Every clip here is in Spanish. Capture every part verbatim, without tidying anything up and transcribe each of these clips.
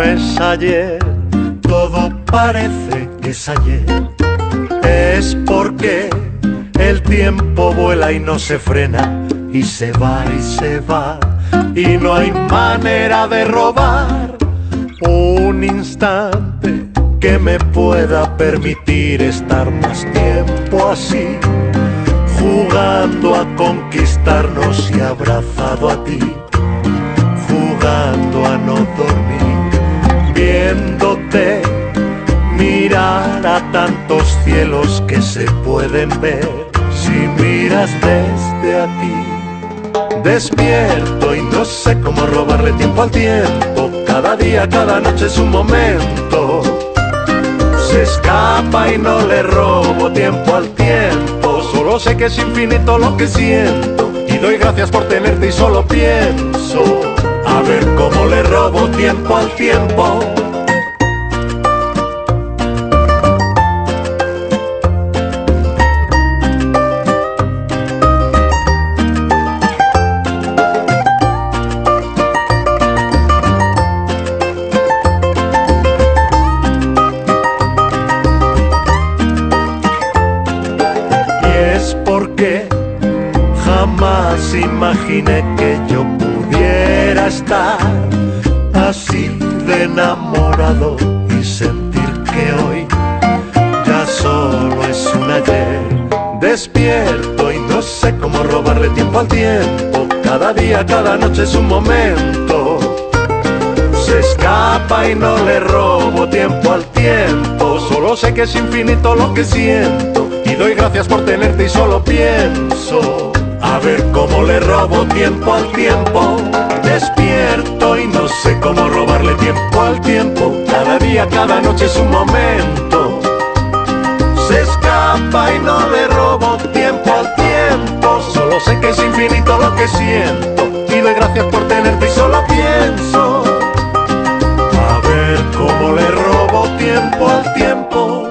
es ayer, todo parece que es ayer. Es porque el tiempo vuela y no se frena, y se va y se va, y no hay manera de robar un instante que me pueda permitir estar más tiempo así, jugando a conquistarnos y abrazado a ti, jugando a no dormir, viéndote mirar a tantos cielos que se pueden ver si miras desde aquí. Despierto y no sé cómo robarle tiempo al tiempo, cada día, cada noche es un momento. Se escapa y no le robo tiempo al tiempo, solo sé que es infinito lo que siento, y doy gracias por tenerte y solo pienso a ver cómo le robo tiempo al tiempo. Porque jamás imaginé que yo pudiera estar así de enamorado y sentir que hoy ya solo es un ayer. Despierto y no sé cómo robarle tiempo al tiempo, cada día, cada noche es un momento. Se escapa y no le robo tiempo al tiempo, solo sé que es infinito lo que siento, y doy gracias por tenerte y solo pienso a ver cómo le robo tiempo al tiempo. Despierto y no sé cómo robarle tiempo al tiempo, cada día, cada noche es un momento. Se escapa y no le robo tiempo al tiempo, solo sé que es infinito lo que siento, y doy gracias por tenerte y solo pienso a ver cómo le robo tiempo al tiempo.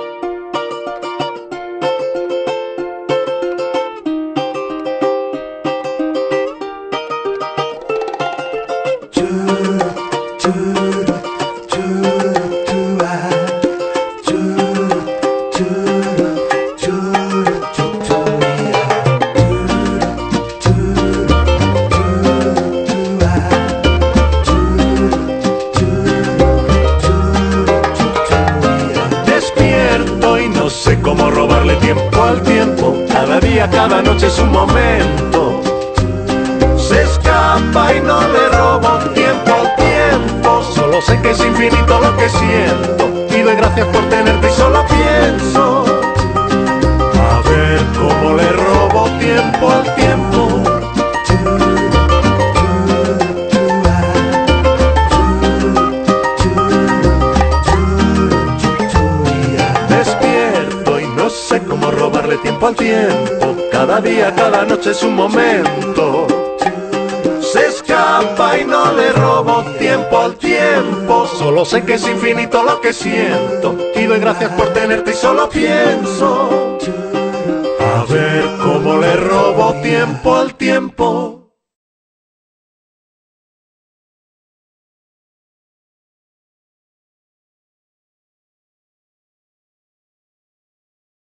No sé cómo robarle tiempo al tiempo, cada día, cada noche es un momento. Se escapa y no le robo tiempo al tiempo, solo sé que es infinito lo que siento, y doy gracias por tenerte y solo pienso a ver cómo le robo tiempo al tiempo. No sé cómo robarle tiempo al tiempo, cada día, cada noche es un momento. Se escapa y no le robo tiempo al tiempo, solo sé que es infinito lo que siento, y doy gracias por tenerte y solo pienso a ver cómo le robo tiempo al tiempo.